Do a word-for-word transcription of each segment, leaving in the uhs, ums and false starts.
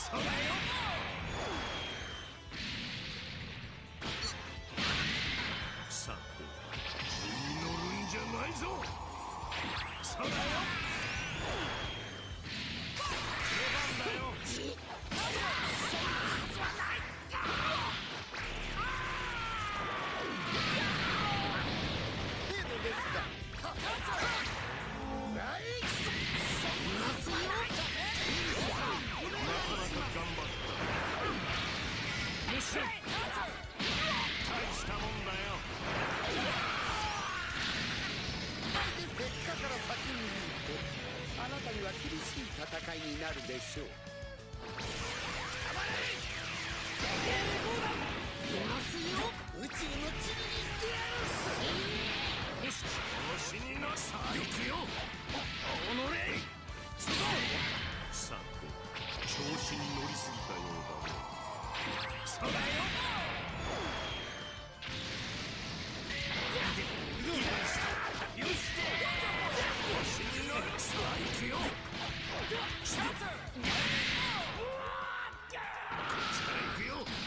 それよ。さて図に乗るんじゃないぞ。それよ。出番だよ。そんなはずはない。程度ですがない。そんな強い。なかなか頑張った。よし、大したもんだよ。結果から先に言うと、あなたには厳しい戦いになるでしょう。黙れ。出ますよ。宇宙の塵にしてやる。よし、調子に乗さあ、行くよ。おのれ。そこ。さて、調子に乗りすぎたようだね。それよ。よし、調子に乗る。さあ、行くよ。こっちから行くよ。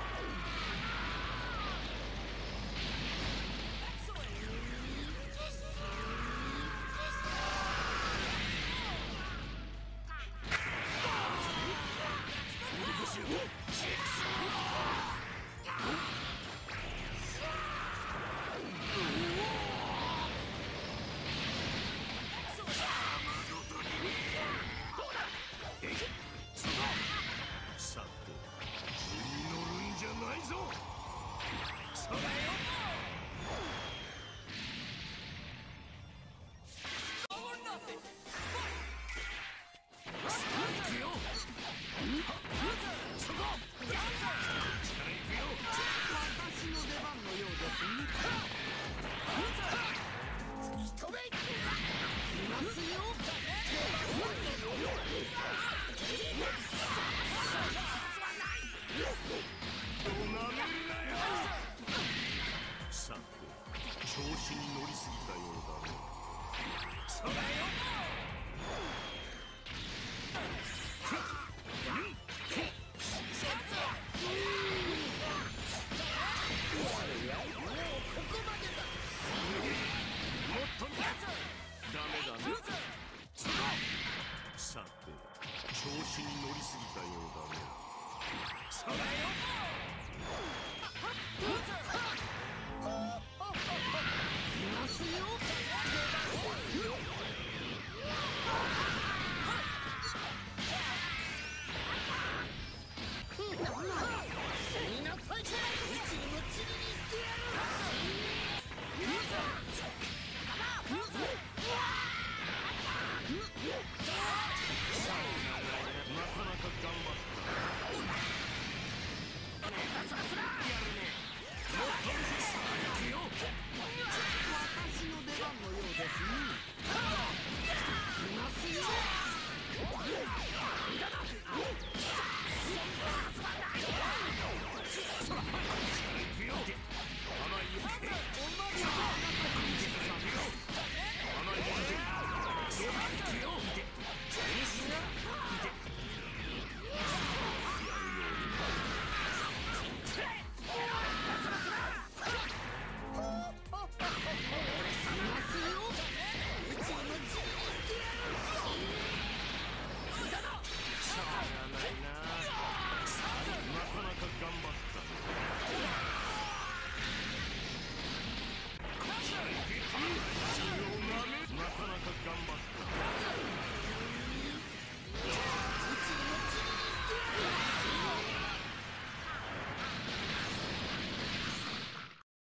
さて、図に乗るんじゃないぞ。それよ。さあ、行くよ。そこ。力行くよ。私の出番のようですね。飛べ。いますよ。さて、調子に乗りすぎたようだね。それよ。もっとダメだね。さて、調子に乗りすぎたようだね。それよ。